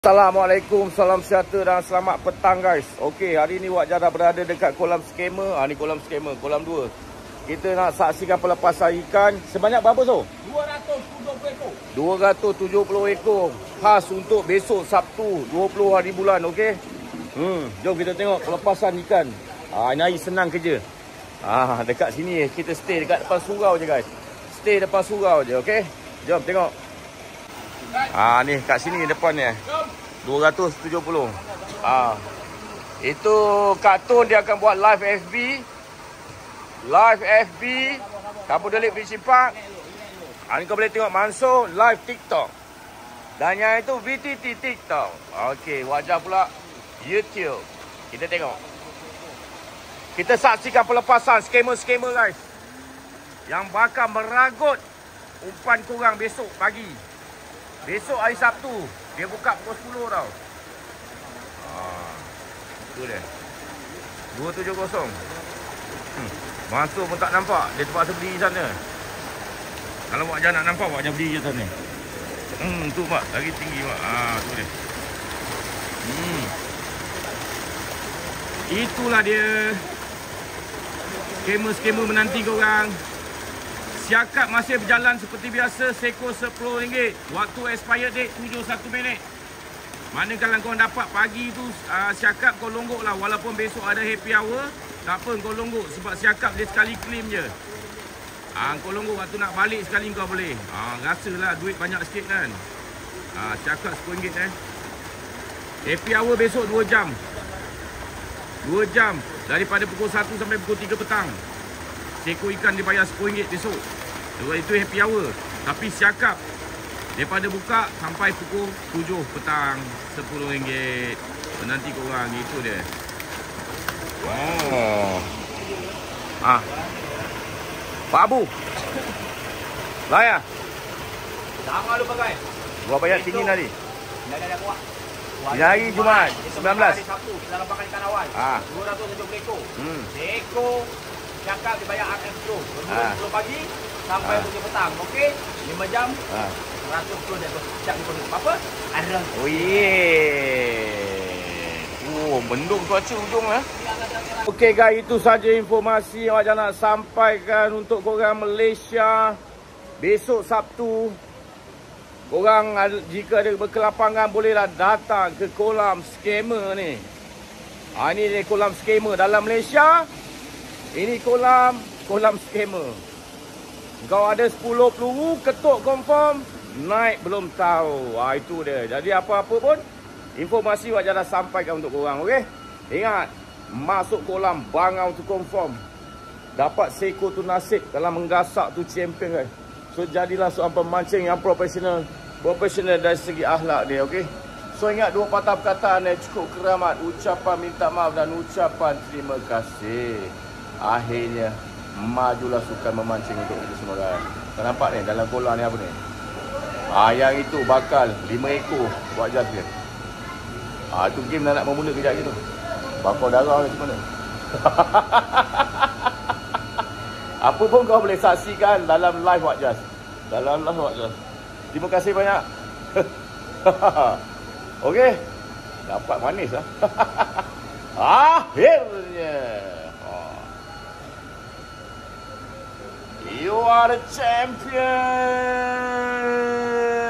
Assalamualaikum, salam sejahtera dan selamat petang guys. Okey, hari ni Wak Jas dah berada dekat kolam scammer. Ni kolam scammer, kolam 2. Kita nak saksikan pelepasan ikan. Sebanyak berapa so? 270 ekor. 270 ekor. Khas untuk besok Sabtu 20 hari bulan, okey. Jom kita tengok pelepasan ikan. Ini hari senang kerja. Dekat sini kita stay dekat depan surau je guys. Stay depan surau je, okey. Jom tengok. Ni kat sini depan ni 270. Itu Kak Tun dia akan buat live FB. Live FB Kampung Delik Fishing Park. Ni kau boleh tengok Mansur live TikTok. Dan yang itu VTT TikTok. Okey, Wak Jas pula YouTube. Kita tengok. Kita saksikan pelepasan scammer-scammer guys. Yang bakal meragut umpan korang besok pagi. Besok hari Sabtu. Dia buka pukul 10 tau. Itu dia 270. Masuk pun tak nampak. Dia terpaksa berdiri sana. Kalau Wak Jas nak nampak, Wak Jas berdiri sana. Tu mak, lagi tinggi mak. Tu dia. Itulah dia. Scammer-scammer menanti korang. Siakap masih berjalan seperti biasa. Seko RM10. Waktu expired date 71 minit. Mana kalau kau dapat pagi tu siakap kau longgok lah. Walaupun besok ada happy hour, tak apa kau longgok. Sebab siakap dia sekali claim je. Kau longgok waktu nak balik sekali kau boleh. Rasalah duit banyak sikit kan. Siakap RM10 Happy hour besok 2 jam. 2 jam. Daripada pukul 1 sampai pukul 3 petang. Seko ikan dibayar RM10 besok. Itu happy hour. Tapi siakap daripada buka sampai pukul 7 petang RM10. Menanti korang. Itu dia. Pak Abu Layak. Jangan lupa guys. Gua bayar tinggi tadi. Dah kuat. Hari Jumaat 19. Hari Sabtu kita lampangkan ikan awan. 270 ekor. Ekor cakap dibayar RM10. 10 pagi sampai 7 petang. Okey? 5 jam. 110 ekor. Siap dikontrol. Apa? Ada. Oh yeah. Mendung cuaca ujung lah. Okey guys, itu saja informasi yang Wak Jas nak sampaikan untuk korang Malaysia. Besok Sabtu, korang jika ada berkelapangan bolehlah datang ke kolam scammer ni. Ini dia kolam scammer dalam Malaysia. Ini kolam scammer. Kau ada 10 peluru, ketuk confirm, naik belum tahu. Itu dia. Jadi apa-apa pun informasi Wak Jas dah sampaikan untuk korang, okey? Ingat, masuk kolam bangau tu confirm. Dapat seko tu nasib, kalau menggasak tu champion guys. So jadilah seorang pemancing yang profesional dari segi akhlak dia, okey? So ingat dua patah perkataan yang cukup keramat, ucapan minta maaf dan ucapan terima kasih. Akhirnya majulah sukan memancing untuk kita semua guys. Kau nampak ni dalam kolam ni apa ni? Yang itu bakal 5 ekor Wak Jas dia. Itu game dah nak memula kejap gitu. Bakar darah macam mana? Apa pun kau boleh saksikan dalam live Wak Jas. Dalam live Wak Jas. Terima kasih banyak. Okey. Dapat manis lah. Akhirnya. You are the champion.